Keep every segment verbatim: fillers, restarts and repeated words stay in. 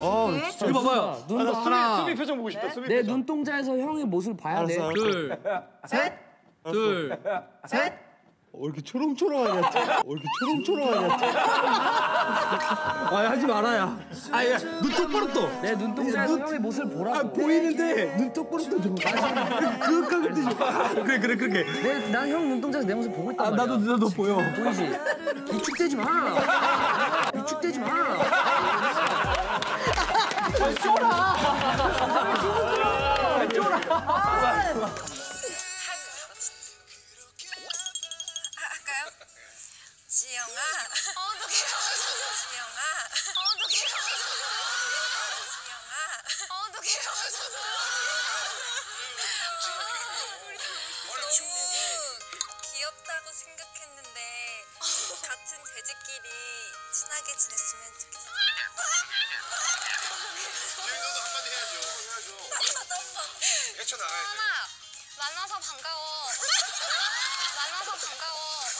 어, 이거 봐봐요. 눈 아, 하나. 수비, 수비 표정 보고 싶다. 수비 내 표정. 눈동자에서 형의 모습을 봐야 돼. 둘, 셋, 둘, 셋. 어, 왜 이렇게 초롱초롱하냐? 왜 이렇게 초롱초롱하냐? 아 하지 말아야. 아야 눈 똑바로 떠. 내 눈동자에서 형의 모습을 보라고. 아, 보이는데 눈 똑바로 떠 좀. 그윽하게 뜨지 마. 그래 그래 그렇게. 내, 난 형 눈동자에서 내 모습 보고 있단 아 말이야. 나도 나도 보여. 보이지? 위축되지 마. 위축되지 마. 쫄아. 쫄아. 할까요? 지영아. 어떡해. 지영아. 어떡해. 지영아. 어떡해. 우리 너무 귀엽다고 생각했는데 같은 돼지끼리 친하게 지냈으면 좋겠어. 너도 한마디 해야죠. 해야죠. 나도 한번. 헤쳐나가야지. 만나서 반가워. 만나서 반가워.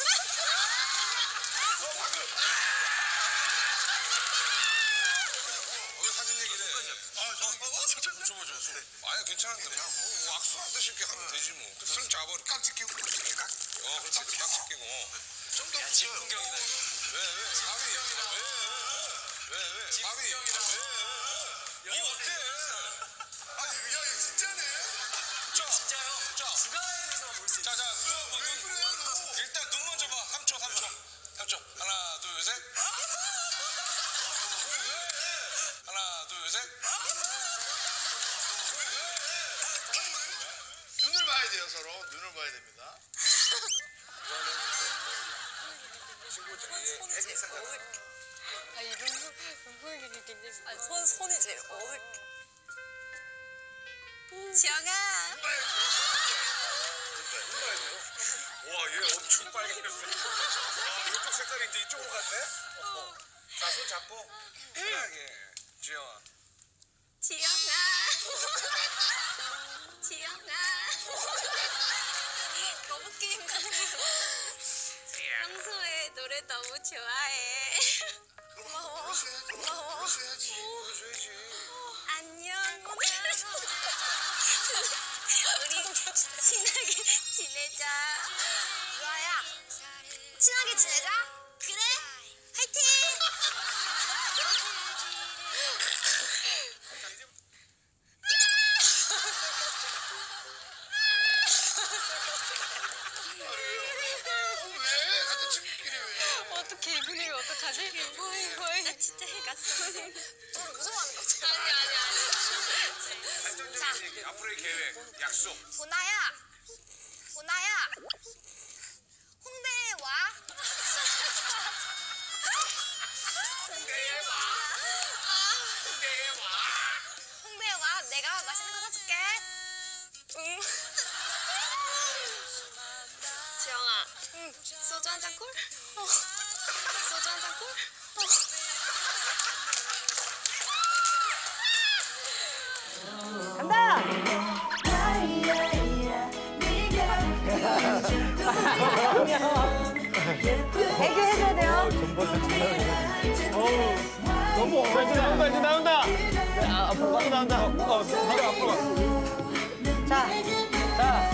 왜 사진 얘기를 해? 아, 저, 어, 저, 저, 저, 저, 저. 아니, 괜찮은데. 그냥 뭐 악수하듯이 이렇게 하면 되지 뭐. 손 잡아버려. 깍지 끼고, 깍지 끼고. 어, 그렇지. 깍지 끼고. 좀 더 붙여요. 진풍경이다, 이거. 왜, 왜? 바비. 왜, 왜, 왜? 바비. 왜? 뭐 어때? 아니, 야, 이거 진짜네. 자, 진짜요? 자, 주간에 대해서만 볼 수 있어. 자, 자, 눈, 뭐, 눈. 그래, 일단 눈 먼저 봐. 삼 초, 삼 초. 삼 초. 하나, 둘, 셋. 하나, 둘, 셋. 눈을 봐야 돼요, 서로. 눈을 봐야 됩니다. 손이 제일 어색해. 아니 눈 눈보이게 굉장히. 아니 손 손이 제일 어색해. 지영아. 와, 얘 엄청 빨개졌어. 이쪽 색깔이 이제 이쪽으로 갔네? 어. 자, 손 잡고 편하게. 지영아. 지영아. 지영아. 너무 게임 같아. 평소에 노래 너무 좋아해. 고마워. 고마워. 보여줘야지. 보여줘야지. 안녕. 우리 친하게 지내자. 유아야, 친하게 지내자. 그래? 화이팅! 왜? 같은 친구끼리 왜? 어떡해, 이 분위기 어떡하지? 거의 거의. 나 진짜 해갔어. 저를 무서워하는 거죠? 아니 아니 아니. 발전적인 얘기, 앞으로의 계획, 약속. 보나야, 보나야, 홍대에 와. 홍대에 와. 홍대에 와. 홍대에 와. 내가 맛있는 거 사줄게. 응. 지영아, 응. 소주 한 잔 콜? 어. 소주 한 잔 콜? 어. 애교 해줘야 돼요. 너무 어려. 이제 나온다, 이제 나온다. 아, 앞으로 가, 나온다. 어, 바로 앞으로 가. 자, 자.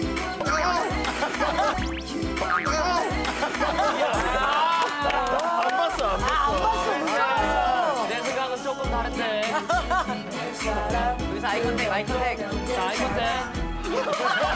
안 봤어, 안 봤어. 내 생각은 조금 다른데. 여기서 아이 컨택, 아이 컨택. 자, 아이 컨택.